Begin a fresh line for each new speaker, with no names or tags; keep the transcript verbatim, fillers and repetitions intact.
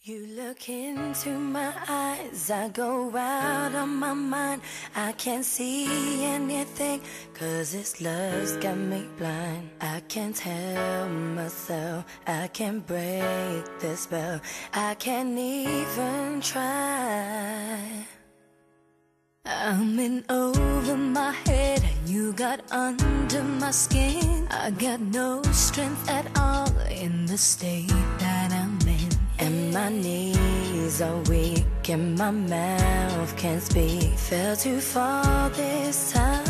You look into my eyes, I go out of my mind. I can't see anything, cause this love's got me blind. I can't help myself, I can't break the spell, I can't even try. I'm in over my head, you got under my skin. I got no strength at all in the state that I'm in. And my knees are weak and my mouth can't speak. Fell too far this time.